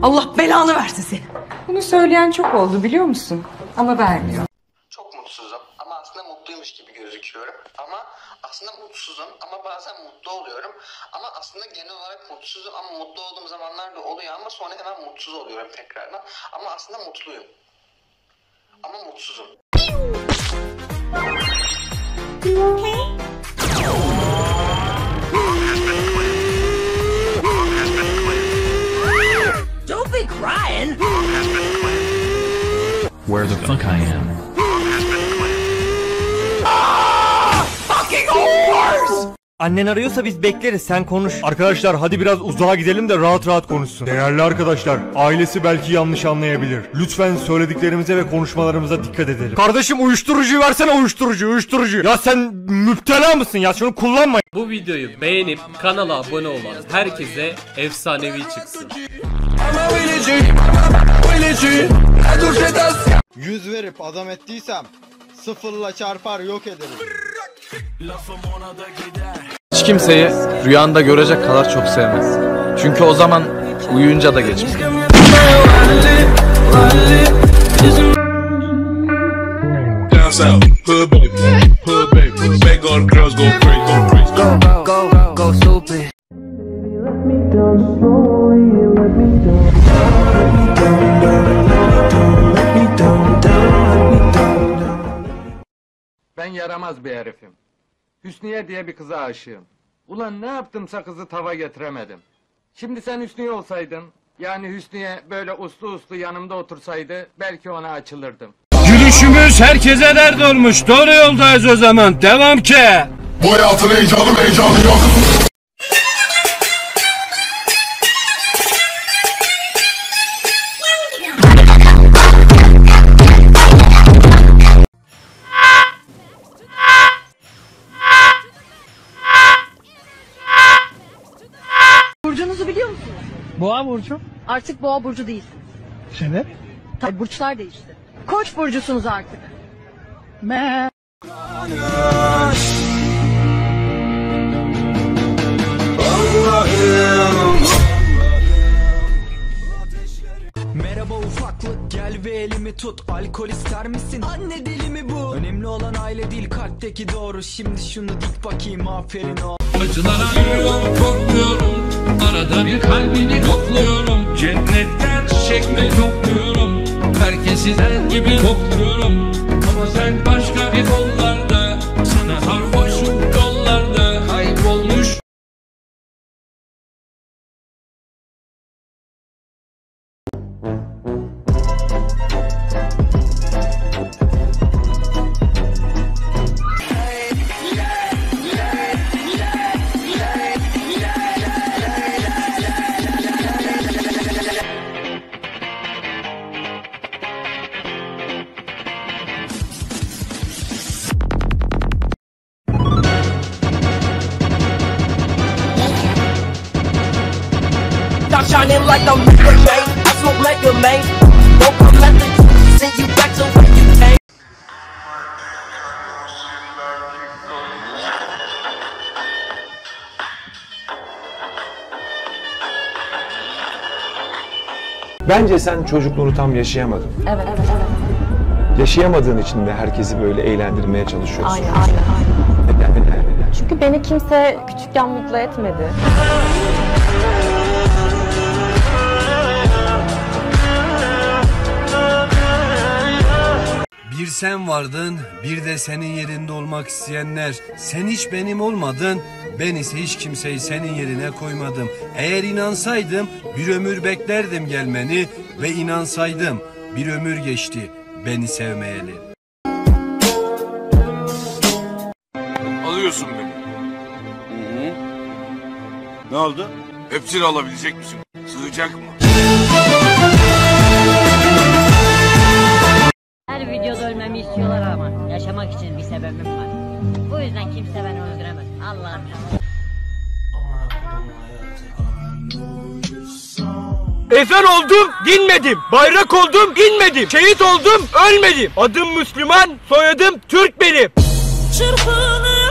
Allah belanı versin seni. Bunu söyleyen çok oldu biliyor musun? Ama vermiyor. Çok mutsuzum ama aslında mutluymuş gibi gözüküyorum. Ama aslında mutsuzum ama bazen mutlu oluyorum. Ama aslında genel olarak mutsuzum ama mutlu olduğum zamanlar da oluyor ama sonra hemen mutsuz oluyorum tekrardan. Ama aslında mutluyum. Ama mutsuzum. Don't be crying. Where the fuck I am? Fucking horse! Annen arıyorsa biz bekleriz, sen konuş. Arkadaşlar hadi biraz uzağa gidelim de rahat rahat konuşsun. Değerli arkadaşlar, ailesi belki yanlış anlayabilir. Lütfen söylediklerimize ve konuşmalarımıza dikkat edelim. Kardeşim uyuşturucuyu versene, uyuşturucu. Ya sen müptela mısın ya, şunu kullanma. Bu videoyu beğenip kanala abone olan herkese efsanevi çıksın. 100 verip adam ettiysem sıfırla çarpar yok ederim. Hiç kimseyi rüyanda görecek kadar çok sevmez. Çünkü o zaman uyuyunca da geçmiş. Ben yaramaz bir herifim. Hüsniye diye bir kıza aşığım. Ulan ne yaptımsa kızı tava getiremedim. Şimdi sen Hüsniye olsaydın, yani Hüsniye böyle uslu yanımda otursaydı belki ona açılırdım. Gülüşümüz herkese dert olmuş. Doğru yoldayız o zaman. Devam ki. Bu hayatın heyecanı yok. Burcunuzu biliyor musunuz? Boğa burcu. Artık Boğa burcu değil. Sebep? Tabii burçlar değişti. Koç burcusunuz artık. Merhaba ufaklık, gel ve elimi tut. Alkol ister misin? Anne deli mi bu? Önemli olan aile değil, kalpteki doğru. Şimdi şunu dik bakayım, aferin o. Acılara yürüyorum, korkuyorum. Arada bir kalbini kokluyorum. Cennetten çiçek mi topluyorum? Herkesi sen gibi kokluyorum. Ama sen başka bir kollarda, sana sarhoşum yollarda kaybolmuş. Shining like a Mega Man, I smoke Mega Man. Won't come at the send you back to where you came. Bence sen çocukluğunu tam yaşayamadın. Evet. Yaşayamadığın için de herkesi böyle eğlendirmeye çalışıyorsun. Aynen. Neden? Çünkü beni kimse küçükken mutlu etmedi. Bir sen vardın, bir de senin yerinde olmak isteyenler. Sen hiç benim olmadın, ben ise hiç kimseyi senin yerine koymadım. Eğer inansaydım bir ömür beklerdim gelmeni ve inansaydım bir ömür geçti beni sevmeyeli. Alıyorsun beni. Ne oldu? Hepsini alabilecek misin? Sığacak mı? Her videoda ölmemi istiyorlar ama yaşamak için bir sebebim var. Bu yüzden kimse beni öldüremez. Allah'ım ya. Efer oldum, dinmedim. Bayrak oldum, inmedim. Şehit oldum, ölmedim. Adım Müslüman, soyadım Türk benim. Çırpınır